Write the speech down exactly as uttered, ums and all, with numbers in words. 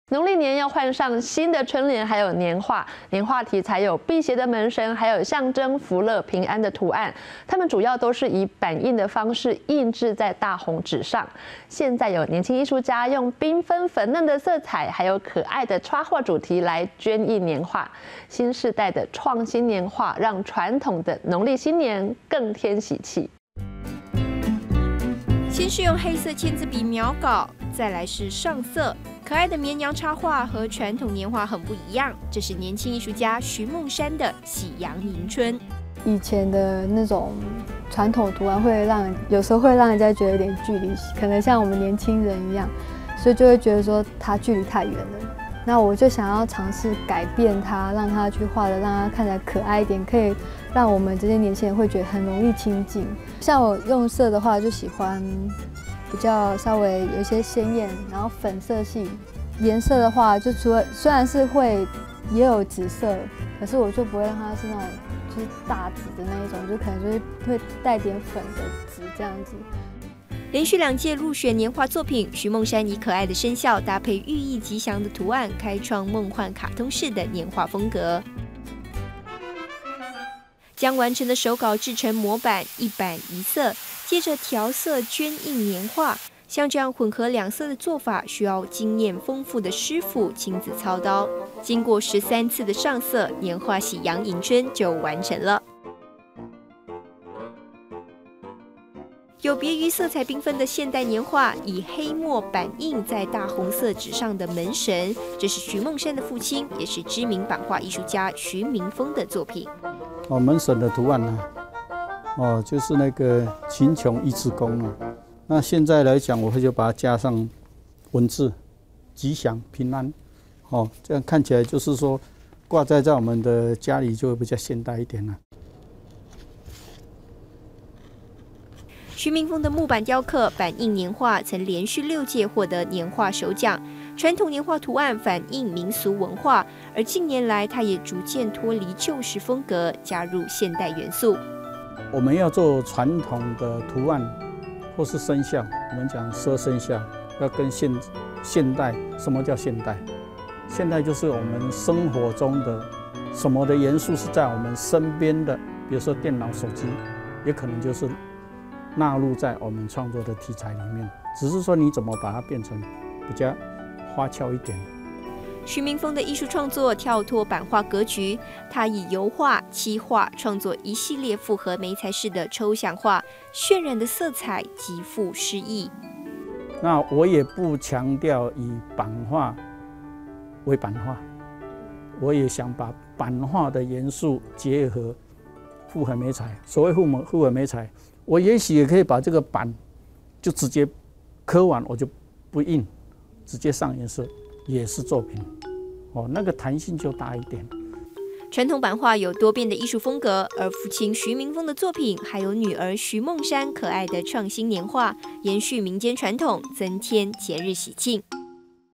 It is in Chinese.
农历年要换上新的春联，还有年画。年画题材有辟邪的门神，还有象征福乐平安的图案。它们主要都是以版印的方式印制在大红纸上。现在有年轻艺术家用缤纷粉嫩的色彩，还有可爱的插画主题来捐印年画。新世代的创新年画，让传统的农历新年更添喜气。 先是用黑色签字笔描稿，再来是上色。 可爱的绵羊插画和传统年画很不一样，这是年轻艺术家徐梦山的《喜洋迎春》。 以前的那种传统图案会让有时候会让人家觉得有点距离，可能像我们年轻人一样，所以就会觉得说它距离太远了。那我就想要尝试改变它，让它去画的让它看起来可爱一点，可以让我们这些年轻人会觉得很容易亲近。像我用色的话，就喜欢 比较稍微有一些鲜艳，然后粉色系颜色的话，就除了虽然是会也有紫色，可是我就不会让它是那种就是大紫的那一种，就可能就是会带点粉的紫这样子。 连续两届入选年画作品，徐梦山以可爱的生肖搭配寓意吉祥的图案，开创梦幻卡通式的年画风格。 将完成的手稿制成模板，一版一色，接着调色捐印年画。像这样混合两色的做法，需要经验丰富的师傅亲自操刀。经过十三次的上色，年画《喜洋迎春》就完成了。有别于色彩缤纷的现代年画，以黑墨版印在大红色纸上的门神，这是徐梦山的父亲，也是知名版画艺术家徐明峰的作品。 哦，门神的图案呢、啊？哦，就是那个秦琼一字弓啊。那现在来讲，我会就把它加上文字，吉祥平安。哦，这样看起来就是说，挂在在我们的家里就会比较现代一点了。 徐明峰的木板雕刻、版印年画曾连续六届获得年画首奖。 传统年画图案反映民俗文化，而近年来，他也逐渐脱离旧式风格，加入现代元素。 我们要做传统的图案，或是生肖，我们讲说生肖，要跟现现代。什么叫现代？现代就是我们生活中的什么的元素是在我们身边的，比如说电脑、手机，也可能就是纳入在我们创作的题材里面。只是说你怎么把它变成比较 花俏一点。 徐明峰的艺术创作跳脱版画格局，他以油画、漆画创作一系列复合媒材式的抽象画，渲染的色彩极富诗意。 那我也不强调以版画为版画，我也想把版画的元素结合复合媒材。所谓复合复合媒材，我也许也可以把这个版就直接刻完，我就不印。 直接上颜色也是作品，哦，那个弹性就大一点。 传统版画有多变的艺术风格，而父亲徐明峰的作品，还有女儿徐梦山可爱的创新年画，延续民间传统，增添节日喜庆。